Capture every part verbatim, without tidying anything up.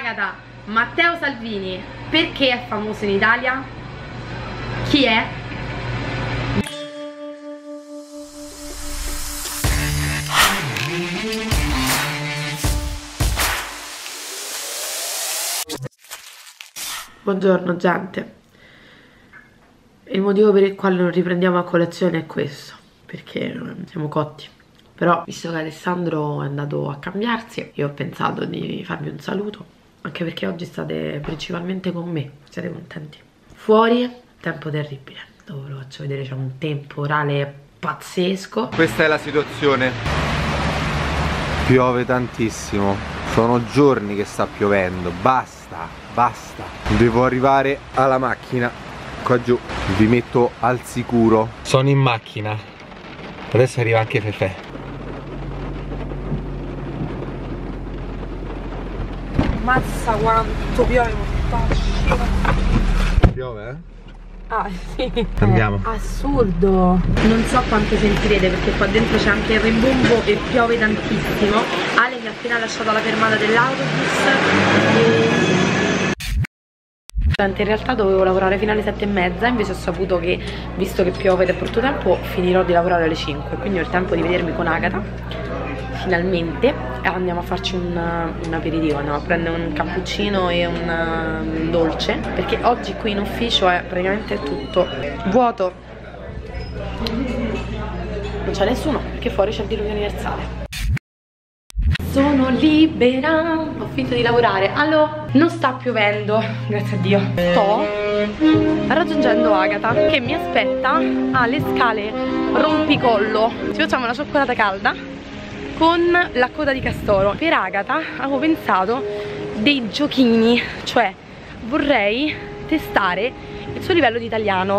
Agata, Matteo Salvini perché è famoso in Italia? Chi è? Buongiorno gente. Il motivo per il quale non riprendiamo a colazione è questo, perché siamo cotti. Però visto che Alessandro è andato a cambiarsi, io ho pensato di farvi un saluto, anche perché oggi state principalmente con me. Siete contenti? Fuori tempo terribile, dopo ve lo faccio vedere, c'è un temporale pazzesco. Questa è la situazione. Piove tantissimo, sono giorni che sta piovendo, basta, basta. Devo arrivare alla macchina, qua giù, vi metto al sicuro. Sono in macchina, adesso arriva anche Fefè. Mazza quanto piove, Piove, eh? Ah sì. Andiamo. Assurdo. Non so quanto sentirete perché qua dentro c'è anche il rimbombo e piove tantissimo. Ale mi ha appena lasciato alla fermata dell'autobus e... in realtà dovevo lavorare fino alle sette e mezza, invece ho saputo che visto che piove da brutto tempo finirò di lavorare alle cinque, quindi ho il tempo di vedermi con Agata finalmente. Andiamo a farci un, un aperitivo, andiamo a prendere un cappuccino e un, un dolce, perché oggi qui in ufficio è praticamente tutto vuoto, non c'è nessuno perché fuori c'è il diluvio universale. Sono libera, ho finito di lavorare. Allora, non sta piovendo, grazie a Dio. Sto raggiungendo Agata che mi aspetta alle scale rompicollo. Ci facciamo una cioccolata calda con la coda di castoro. Per Agata avevo pensato dei giochini, cioè vorrei testare il suo livello di italiano.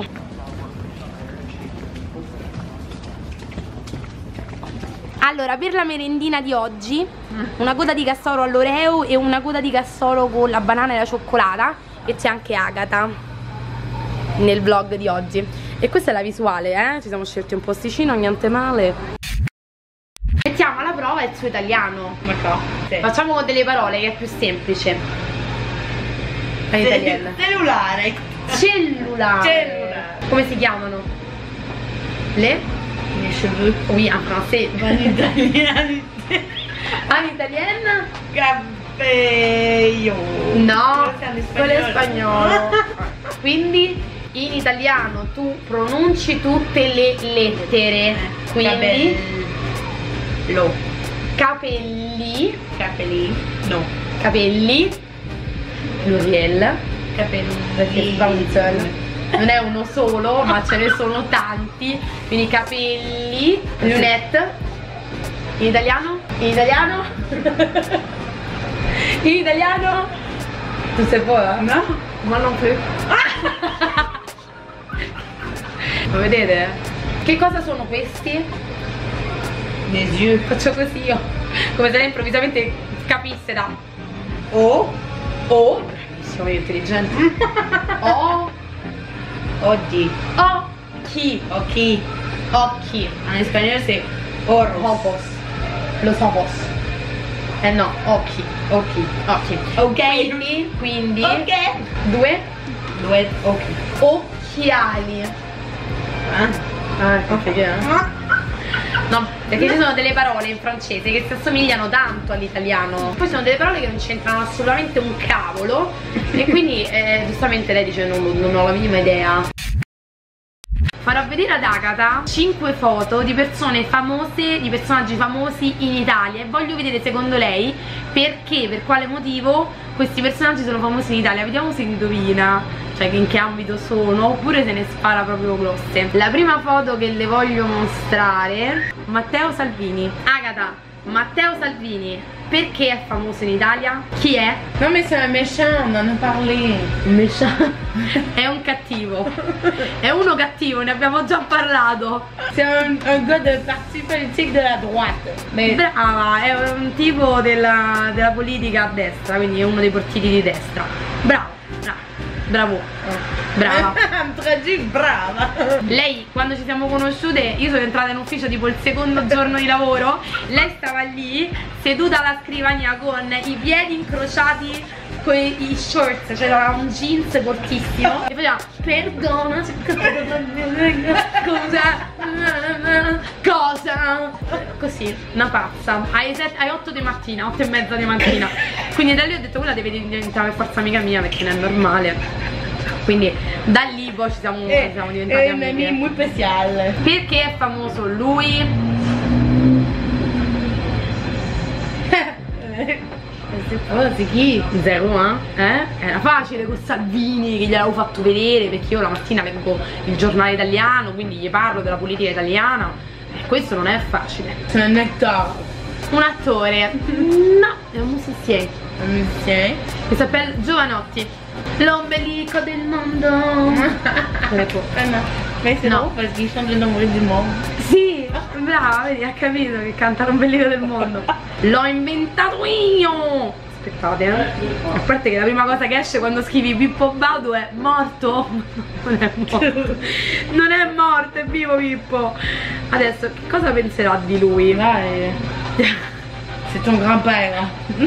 Allora, per la merendina di oggi una coda di castoro all'oreo e una coda di castoro con la banana e la cioccolata, e c'è anche Agata nel vlog di oggi. E questa è la visuale, eh? Ci siamo scelti un posticino, niente male. Mettiamo alla prova il suo italiano. Sì. Facciamo con delle parole che è più semplice. È italiana. Cellulare. Cellulare. Cellulare. Come si chiamano? Le? Les cheveux. Oui, en français. En italien. En italien? Cabello. No, Quello quello è spagnolo. Quindi in italiano tu pronunci tutte le lettere. Quindi Lo. capelli, Capelli. No. capelli, pluriel, Capelli. perché Rapunzel non è uno solo, ma ce ne sono tanti. Quindi capelli, lunette. In italiano? In italiano? In italiano? Tu sei buona? No. Ma non più. Lo vedete? Che cosa sono questi? Les yeux. Faccio così io, come se lei improvvisamente capisse da O. O, bravissimo, intelligente. O, Oggi. occhi, Occhi. occhi, En espagnol c'est ojos. ojos, los ojos. Eh no, occhi, Occhi. occhi. Ok. Quindi, quindi, Ok. due Due occhi. occhiali. Ah. Ah, ok, no, perché ci sono delle parole in francese che si assomigliano tanto all'italiano. Poi sono delle parole che non c'entrano assolutamente un cavolo. E quindi eh, giustamente lei dice non, non ho la minima idea. Farò vedere ad Agata cinque foto di persone famose, di personaggi famosi in Italia, e voglio vedere secondo lei perché, per quale motivo questi personaggi sono famosi in Italia. Vediamo se indovina, cioè in che ambito sono, oppure se ne spara proprio grosse. La prima foto che le voglio mostrare: Matteo Salvini. Agata, Matteo Salvini perché è famoso in Italia? Chi è? Non mais c'est un méchant, on en a parlé. Invece è un cattivo. È uno cattivo, ne abbiamo già parlato. C'est un, un gars de parti politique de la droite. Mais Brava, è un tipo della, della politica a destra, quindi è uno dei partiti di destra. Brava, brava. bravo, brava. Tragic, brava. Lei quando ci siamo conosciute, io sono entrata in ufficio tipo il secondo giorno di lavoro, lei stava lì seduta alla scrivania con i piedi incrociati con i shorts, cioè aveva un jeans cortissimo e faceva perdona cosa cosa così, una pazza alle, sette, alle otto di mattina, otto e mezza di mattina. Quindi da lì ho detto quella deve diventare per forza amica mia perché non è normale. Quindi da lì poi ci siamo, eh, siamo diventati è amiche. È molto speciale. Perché è famoso lui? Oh, sì, chi? zero eh? Era facile con Salvini che gliel'avevo fatto vedere perché io la mattina leggo il giornale italiano, quindi gli parlo della politica italiana e questo non è facile. Sono un attore. Un attore? No, è un musicien. Un musicien? Che si appella Giovanotti. L'ombelico del mondo. Ecco. Eh no, mais c'est No. drôle parce qu'il chante le nombre du monde. Sì, brava, vedi, ha capito che canta l'ombelico del mondo. L'ho inventato io. Aspettate, eh. A parte che la prima cosa che esce quando scrivi Pippo Baudo è morto. Non è morto. Non è morto, è vivo Pippo. Adesso, che cosa penserà di lui? Vai. C'est ton grand-père.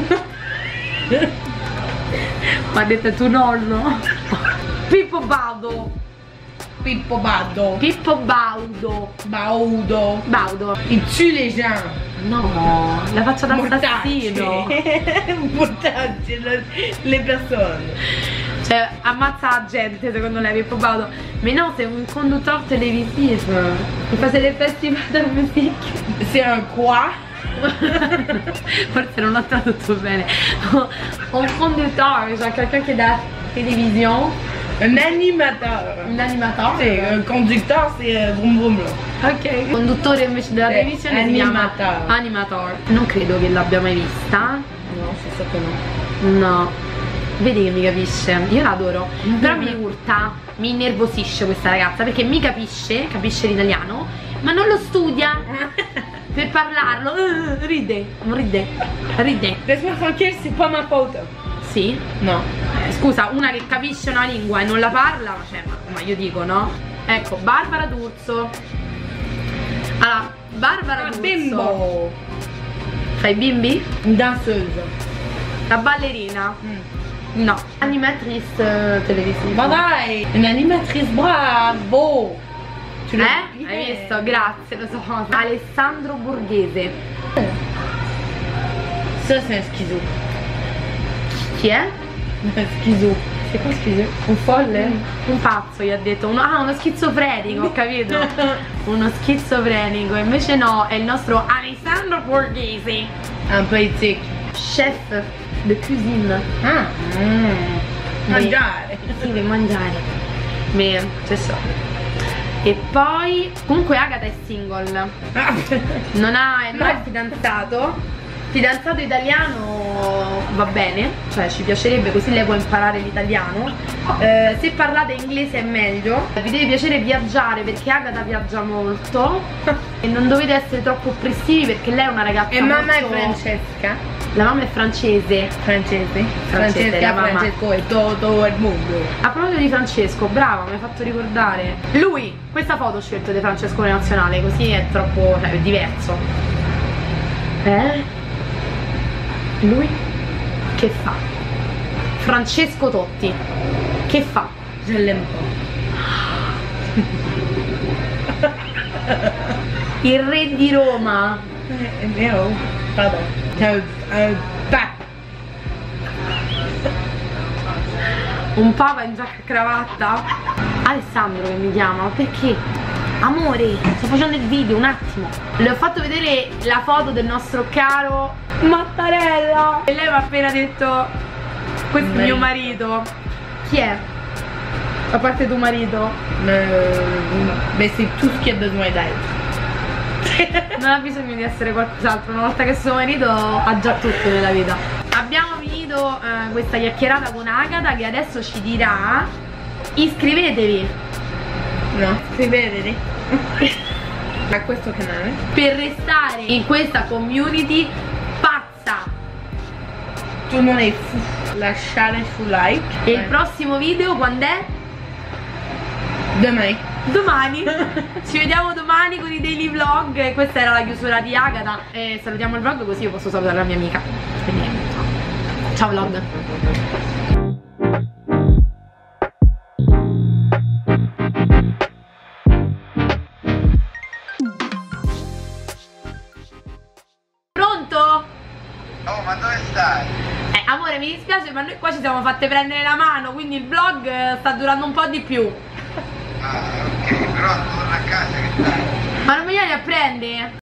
Ma ha detto è tuo nonno. Pippo Baudo. Pippo Baudo. Pippo Baudo. Baudo. Baudo. Il tue les gens. No, la faccia da assassino. Mortacci le, le persone. Cioè, ammazza la gente secondo lei Pippo Baudo. Ma no, sei un conduttore televisivo. Che fa delle festival de musique. C'est un quoi? Forse non l'ho tradotto bene. Un conduttore, cioè quelqu'un che dà televisione. Un animateur. Un animatore. Sì, un conducteur c'est euh, vroom vroom là. Ok. Conduttore invece della Sì, televisione si chiama animateur. animator. Non credo che l'abbia mai vista. No, c'est sûr que no. No. Vedi che mi capisce. Io l'adoro. Però mi urta, mi innervosisce questa ragazza perché mi capisce, capisce l'italiano, ma non lo studia per parlarlo. Uh, ride, ride, ride. Laisse-moi tranquille, c'est pas ma faute. Sì? No. Eh, scusa, una che capisce una lingua e non la parla, cioè, ma, ma io dico, no? Ecco, Barbara D'Urso. Allora, Barbara Un D'Urso. bimbo. Fai bimbi? Une danseuse. La ballerina? Mm. No. Animatrice eh, televisiva. Ma dai, un'animatrice, bravo. Tu l'as Eh? dit. Hai visto? Grazie, lo so. Alessandro Borghese. Ça c'est un schizo. Chi è? Un schizo. Che cosa schizo? Un folle? Un pazzo gli ha detto. Uno, ah, uno schizofrenico, ho capito? Uno schizofrenico. Invece no, è il nostro Alessandro Borghese. Un peu éthique. Chef de cuisine. Ah. Mm. Mangiare. Sì, per mangiare. Beh, ci so. E poi comunque Agata è single. Ah. Non ha, non ha fidanzato. Fidanzato italiano va bene, cioè ci piacerebbe, così lei può imparare l'italiano. eh, Se parlate inglese è meglio. Vi deve piacere viaggiare perché Agata viaggia molto. E non dovete essere troppo oppressivi perché lei è una ragazza E mamma è molto... Francesca. La mamma è francese. Francese. Francese, la Francesca, mamma. Francesco e tutto il mondo. A proposito di Francesco, brava, mi hai fatto ricordare. Lui, questa foto ho scelto di Francesco Nazionale, così è troppo, cioè, è diverso. Eh? Lui che fa? Francesco Totti che fa? Je l'aime pas. Il re di Roma. È vero? Pardon. Un, un pape. Un papa in giacca e cravatta. Alessandro che mi chiama, perché? Amore, sto facendo il video, un attimo. Le ho fatto vedere la foto del nostro caro Mattarella e lei mi ha appena detto questo è mio marito. Chi è? A parte tuo marito? Euh, mais c'est tout ce qu'il y a besoin d'être. Non ha bisogno di essere qualcos'altro, una volta che suo marito ha già tutto nella vita. Abbiamo finito eh, questa chiacchierata con Agata che adesso ci dirà iscrivetevi. No, iscrivetevi a questo canale Per restare in questa community pazza. Tout le monde est fou. lasciare su like. E il prossimo video quando è? Domani. Domani. Ci vediamo domani con i daily vlog. E questa era la chiusura di Agata. E salutiamo il vlog così io posso salutare la mia amica. Quindi ciao vlog. Oh, ma dove stai? Eh, amore, mi dispiace, ma noi qua ci siamo fatte prendere la mano, quindi il vlog eh, sta durando un po' di più. Ah, ok, però torna a casa che stai. Ma non mi vieni a prendere?